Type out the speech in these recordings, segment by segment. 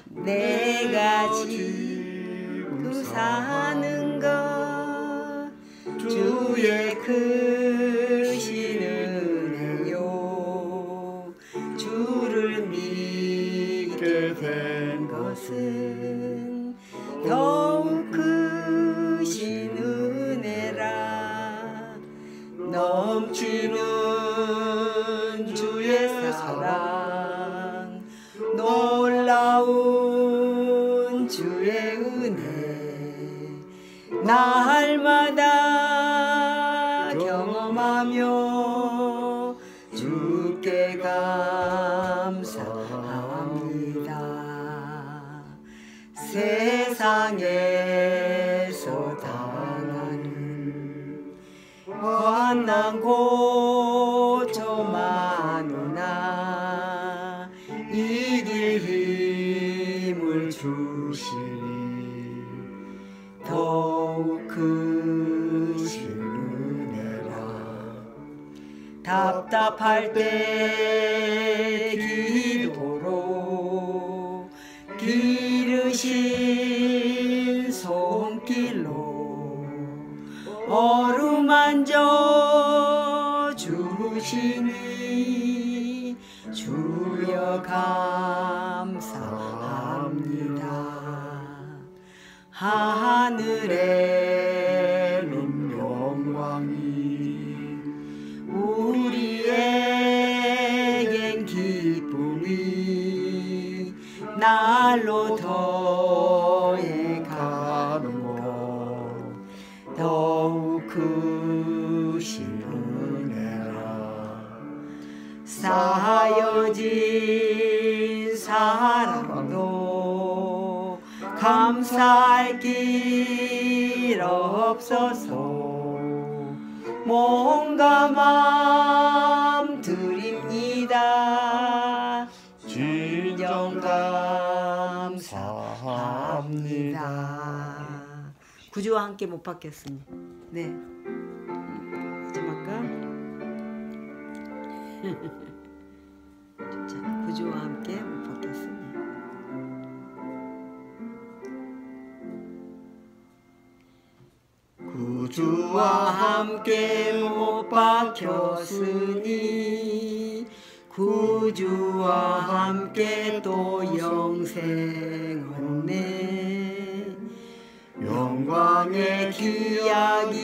내가 지금 사는 것 주의 크신 은혜요. 주를 믿게 된 것은 더욱 크신 은혜라. 넘치는 주의 사랑, 놀라운 주의 은혜, 날마다 경험하며 주께 감사합니다. 세상에서 당하는 환난 고초 많으나 이길 힘을 주시니 더욱 크신 은혜라. 답답할 때 기도로 기르신 손길로 어루만져 주시니 주여 감사합니다. 하늘에는 영광이 우리에겐 기쁨이 날로 더해가는 것 더욱 크신 은혜라. 쌓여진 사랑도 감사할 길 없어서 뭔가 마음 드립니다. 진정 감사합니다. 구주와 함께 못 받겠으니 네 이제 할까? 자, 구주와 함께 못 받겠으니 구주와 함께 못 박혔으니 구주와 함께 또 영생 얻네. 영광의 기약이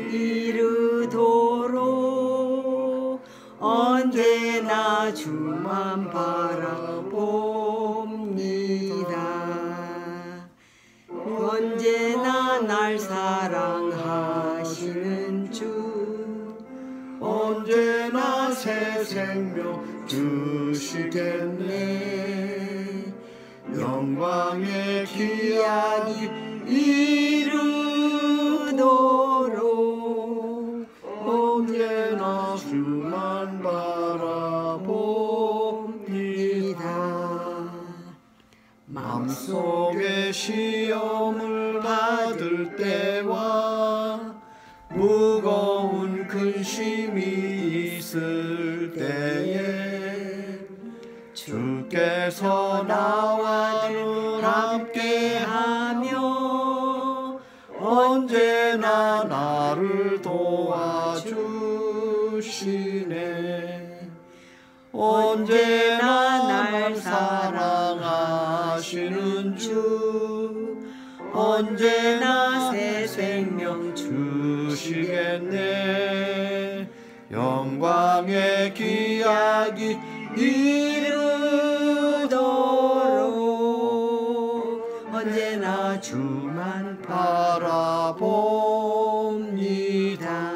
이르도록 언제나 주만 바라봅니다. 언제나 날 사랑하시는 주, 언제나 새 생명 주시겠네. 영광의 기약이 이르도록 언제나 주만 바라봅니다. 마음속에 시험을 받을 때와 무거운 근심이 있을 때에 주께서 나와 늘 함께하며 언제나 나를 도와주시네. 언제나 날 사랑하시는 주, 언제나 새 생명 주시겠네. 영광의 기약이 이르도록 언제나 주만 바라봅니다.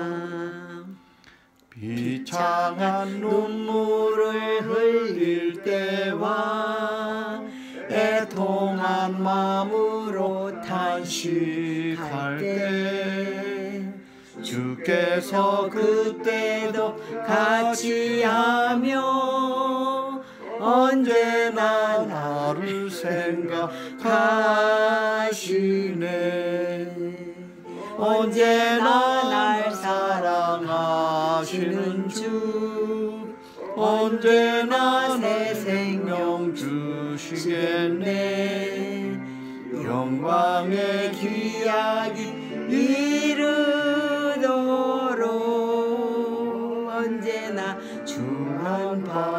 비창한 눈물을 흘릴 때와 애통한 마음으로 탄식할 때 주께서 그때도 같이 하며 언제나 나를 생각하시네. 언제나 날 사랑하시는 주, 언제나 새 생명 주 주시겠네. 영광의 기약이 이르도록 언제나 주만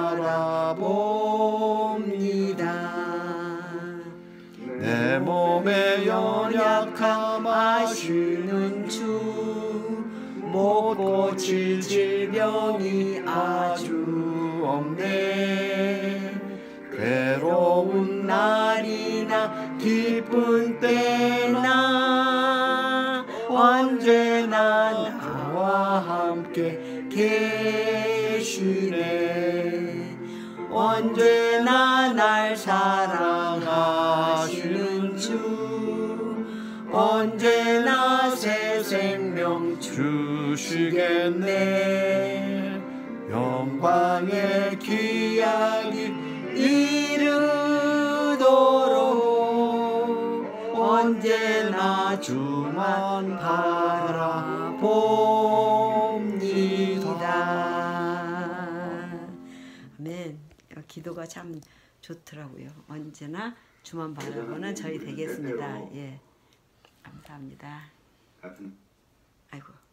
바라봅니다. 내 몸의 연약함 아시는 주, 못 고칠 질병이 아주 없네. 괴로운 날이나 기쁜 때나 언제나 나와 함께 계시네. 언제나 날 사랑하시는 주, 언제나 새 생명 주시겠네. 영광의 기약이 이르도록 언제나 주만 바라봅니다. 아멘. 기도가 참 좋더라고요. 언제나 주만 바라보는 저희 되겠습니다. 예, 감사합니다. 아이고.